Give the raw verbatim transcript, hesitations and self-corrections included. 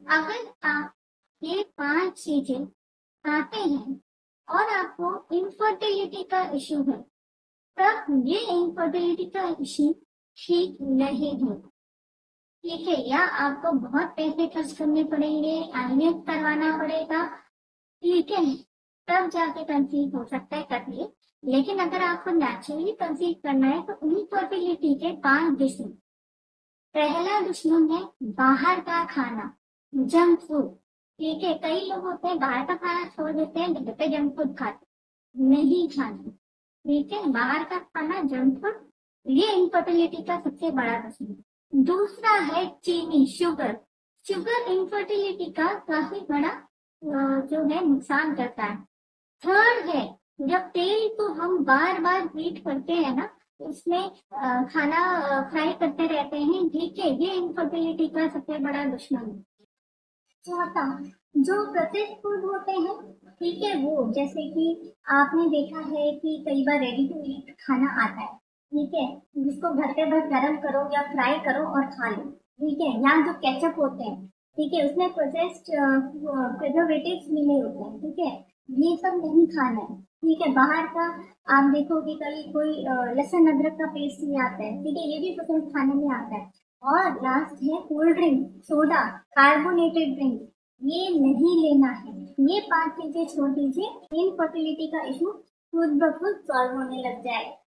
अगर आप ये पांच चीजें खाते हैं और आपको इनफर्टिलिटी का इश्यू है, तब ये इनफर्टिलिटी का इश्यू ठीक नहीं है। ठीक है, या आपको बहुत पैसे खर्च करने पड़ेंगे, आईवीएफ करवाना पड़ेगा, ठीक है, तब जाके कंसीव हो सकता है, करिए। लेकिन अगर आपको नेचुरली कंसीव करना है तो इनफर्टिलिटी के पांच दुश्मन। पहला दुश्मन है बाहर का खाना, जंक फूड। ठीक है, कई लोग होते हैं बाहर का खाना छोड़ देते हैं, घर पे जंक फूड खाते, नहीं खाना। ठीक है, बाहर का खाना, जंक फूड, ये इनफर्टिलिटी का सबसे बड़ा दुश्मन। दूसरा है चीनी, शुगर। शुगर इनफर्टिलिटी का काफी बड़ा जो है नुकसान करता है। थर्ड है, जब तेल को हम बार बार हीट करते हैं ना, उसमें खाना फ्राई करते रहते हैं, ठीक है, ये इनफर्टिलिटी का सबसे बड़ा दुश्मन है। चौथा, जो प्रोसेस्ड फूड होते हैं, ठीक है, वो जैसे कि आपने देखा है कि कई बार रेडी टू ईट खाना आता है, ठीक है, जिसको घर पे बस गरम करो या फ्राई करो और खा लो, ठीक है, या जो केचप होते हैं, ठीक है, उसमें प्रोसेस्ड प्रिजर्वेटिव्स मिले होते हैं, ठीक है, ये सब नहीं खाना है। ठीक है, बाहर का आप देखोगे कहीं कोई लहसुन अदरक का पेस्ट भी आता है, ठीक है, ये भी प्रोसेस्ड खाने में आता है। और लास्ट है cold drink, soda, carbonated drink, ये नहीं लेना है। ये पांच चीजें छोड़ दीजिए, इनफर्टिलिटी का इशू खुद ब खुद सॉल्व होने लग जाए।